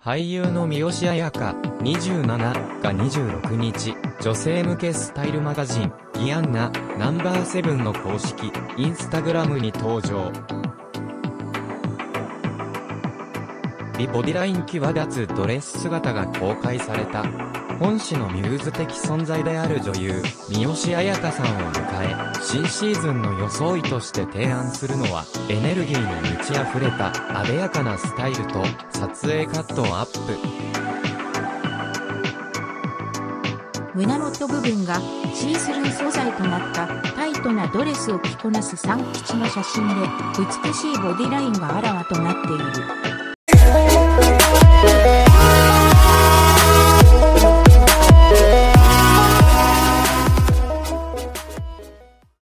俳優の三好彩花、27が26日、女性向けスタイルマガジン、ギアンナ、ナンバーセブンの公式、インスタグラムに登場。美ボディライン際立つドレス姿が公開された。本誌のミューズ的存在である女優、三好彩花さんを迎え、新シーズンの装いとして提案するのは、エネルギーに満ち溢れた、あでやかなスタイルと、撮影カットアップ。 胸元部分がシースルー素材となったタイトなドレスを着こなす三吉の写真で、美しいボディラインがあらわとなっている。